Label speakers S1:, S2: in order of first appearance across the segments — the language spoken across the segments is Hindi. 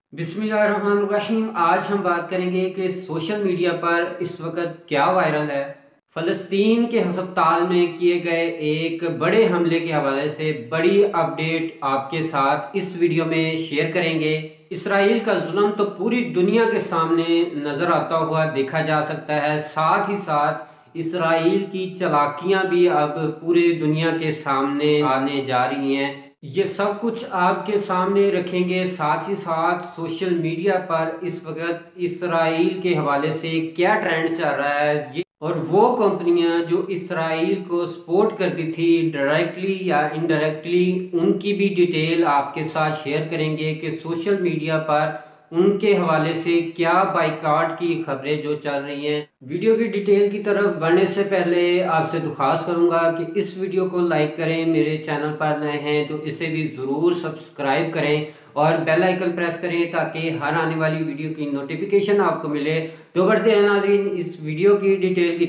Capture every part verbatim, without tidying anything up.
S1: बिस्मिल्लाहिर्रहमानिर्रहीम। आज हम बात करेंगे कि सोशल मीडिया पर इस वक्त क्या वायरल है। फ़लस्तीन के हस्पताल में किए गए एक बड़े हमले के हवाले से बड़ी अपडेट आपके साथ इस वीडियो में शेयर करेंगे। इसराइल का जुल्म तो पूरी दुनिया के सामने नज़र आता हुआ देखा जा सकता है, साथ ही साथ इसराइल की चालाकियां भी अब पूरी दुनिया के सामने आने जा रही हैं। ये सब कुछ आपके सामने रखेंगे, साथ ही साथ सोशल मीडिया पर इस वक्त इसराइल के हवाले से क्या ट्रेंड चल रहा है ये, और वो कंपनियां जो इसराइल को सपोर्ट करती थी डायरेक्टली या इनडायरेक्टली, उनकी भी डिटेल आपके साथ शेयर करेंगे कि सोशल मीडिया पर उनके हवाले से क्या बाइकआउट की खबरें जो चल रही हैं। वीडियो की डिटेल की तरफ बढ़ने से पहले आपसे दरख्वास्त करूंगा कि इस वीडियो को लाइक करें, मेरे चैनल पर नए हैं तो इसे भी ज़रूर सब्सक्राइब करें और बेल आइकन प्रेस करें ताकि हर आने वाली वीडियो की नोटिफिकेशन आपको मिले। तो बढ़ते हैं नाज़रीन इस वीडियो की डिटेल की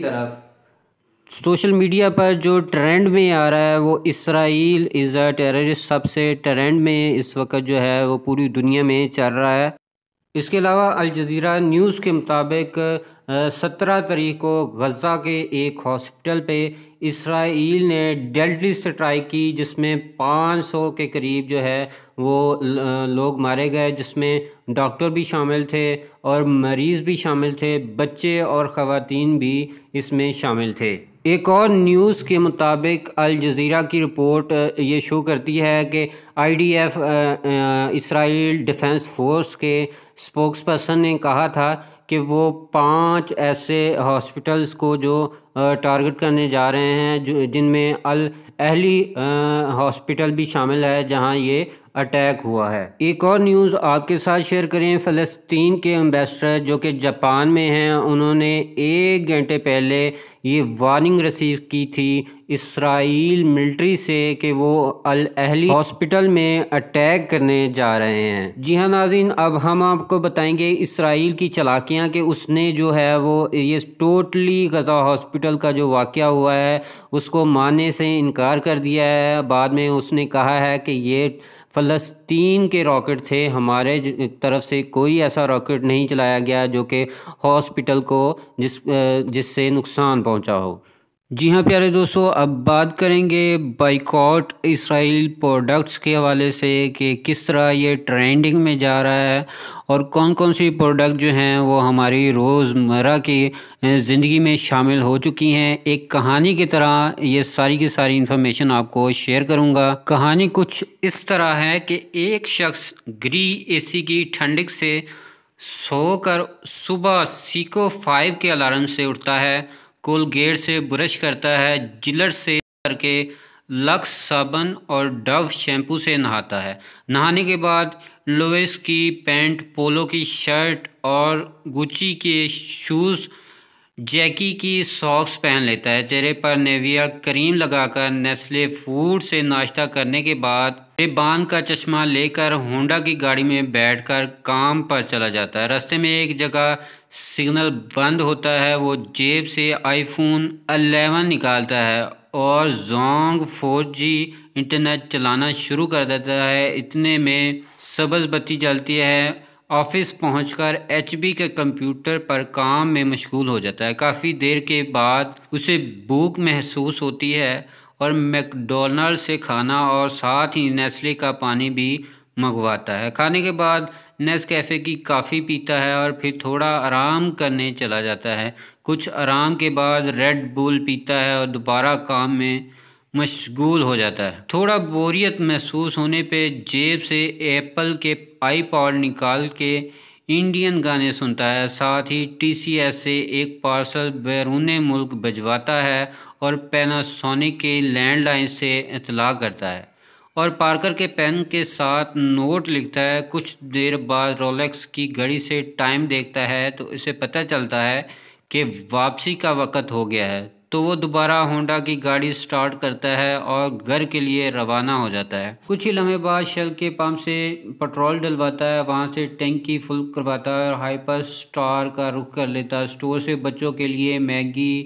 S1: तरफ। सोशल मीडिया पर जो ट्रेंड में आ रहा है वो इसराइल इज़ अ टेररिस्ट सबसे ट्रेंड में इस वक्त जो है वो पूरी दुनिया में चल रहा है। इसके अलावा अल जज़ीरा न्यूज़ के मुताबिक सत्रह तारीख को गज़ा के एक हॉस्पिटल पे इसराइल ने डेडली स्ट्राइक की, जिसमें पाँच सौ के करीब जो है वो लोग मारे गए, जिसमें डॉक्टर भी शामिल थे और मरीज़ भी शामिल थे, बच्चे और ख़वातीन भी इसमें शामिल थे। एक और न्यूज़ के मुताबिक अल जज़ीरा की रिपोर्ट ये शो करती है कि I D F Israel Defence Force spokesperson पर्सन ने कहा था कि वो पांच ऐसे हॉस्पिटल्स को जो टारगेट करने जा रहे हैं जो जिनमें अल अहली हॉस्पिटल भी शामिल है जहां ये अटैक हुआ है। एक और न्यूज़ आपके साथ शेयर करें। फ़लस्तीन के एम्बेसडर जो कि जापान में हैं, उन्होंने एक घंटे पहले ये वार्निंग रिसीव की थी इसराइल मिलिट्री से कि वो अल अहली हॉस्पिटल में अटैक करने जा रहे हैं। जी हाँ नाज़रीन, अब हम आपको बताएंगे इसराइल की चालाकियाँ कि उसने जो है वो ये टोटली गज़ा हॉस्पिटल का जो वाक़या हुआ है उसको मानने से इनकार कर दिया है। बाद में उसने कहा है कि ये फ़लस्तीन के रॉकेट थे, हमारे तरफ से कोई ऐसा रॉकेट नहीं चलाया गया जो कि हॉस्पिटल को जिस जिससे नुकसान पहुंचा हो। जी हाँ प्यारे दोस्तों, अब बात करेंगे बाइकॉट इसराइल प्रोडक्ट्स के हवाले से कि किस तरह ये ट्रेंडिंग में जा रहा है और कौन कौन सी प्रोडक्ट जो हैं वो हमारी रोज़मर्रा की ज़िंदगी में शामिल हो चुकी हैं। एक कहानी की तरह ये सारी की सारी इन्फॉर्मेशन आपको शेयर करूंगा। कहानी कुछ इस तरह है कि एक शख्स ग्री एसी की ठंडक से सोकर सुबह सीको फाइव के अलार्म से उठता है, कोलगेट से ब्रश करता है, जिलेट से करके लक्स साबुन और डव शैम्पू से नहाता है। नहाने के बाद लोवेस की पैंट, पोलो की शर्ट और गुची के शूज़, जैकी की सॉक्स पहन लेता है। चेहरे पर नेविया क्रीम लगाकर नेस्ले फूड से नाश्ता करने के बाद रेबान का चश्मा लेकर होंडा की गाड़ी में बैठकर काम पर चला जाता है। रास्ते में एक जगह सिग्नल बंद होता है, वो जेब से आईफोन इलेवन निकालता है और जोंग फोर जी इंटरनेट चलाना शुरू कर देता है। इतने में सब्ज़ बत्ती जलती है। ऑफिस पहुंचकर एचपी के कंप्यूटर पर काम में मशगूल हो जाता है। काफ़ी देर के बाद उसे भूख महसूस होती है और मैकडोनल्ड से खाना और साथ ही नेस्ले का पानी भी मंगवाता है। खाने के बाद नेस्कैफ़े की कॉफ़ी पीता है और फिर थोड़ा आराम करने चला जाता है। कुछ आराम के बाद रेड बुल पीता है और दोबारा काम में मशगूल हो जाता है। थोड़ा बोरियत महसूस होने पे जेब से एप्पल के आईपॉड निकाल के इंडियन गाने सुनता है। साथ ही टीसीएस से एक पार्सल बैरूने मुल्क भिजवाता है और पैनासोनिक के लैंडलाइन से इतला करता है और पार्कर के पेन के साथ नोट लिखता है। कुछ देर बाद रोलेक्स की घड़ी से टाइम देखता है तो इसे पता चलता है कि वापसी का वक़्त हो गया है, तो वो दोबारा होंडा की गाड़ी स्टार्ट करता है और घर के लिए रवाना हो जाता है। कुछ ही लम्हे बाद शेल के पंप से पेट्रोल डलवाता है, वहाँ से टैंकी फुल करवाता है और हाइपर स्टार का रुख कर लेता है। स्टोर से बच्चों के लिए मैगी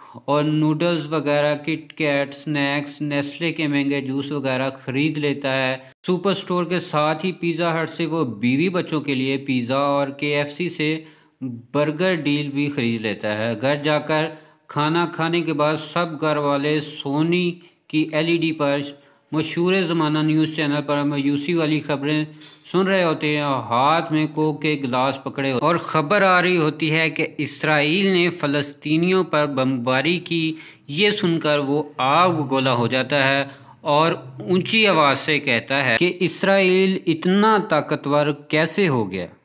S1: और नूडल्स वगैरह, किट कैट, स्नैक्स, नेस्ले के महंगे जूस वगैरह ख़रीद लेता है। सुपर स्टोर के साथ ही पिज़्ज़ा हट से वो बीवी बच्चों के लिए पिज़्ज़ा और के एफ सी से बर्गर डील भी ख़रीद लेता है। घर जाकर खाना खाने के बाद सब घर वाले सोनी की एल ई डी पर मशहूर ज़माना न्यूज़ चैनल पर मायूसी वाली खबरें सुन रहे होते हैं और हाथ में कोक के गिलास पकड़े और ख़बर आ रही होती है कि इसराइल ने फ़लस्तीनियों पर बमबारी की। ये सुनकर वो आग बगोला हो जाता है और ऊंची आवाज़ से कहता है कि इसराइल इतना ताकतवर कैसे हो गया।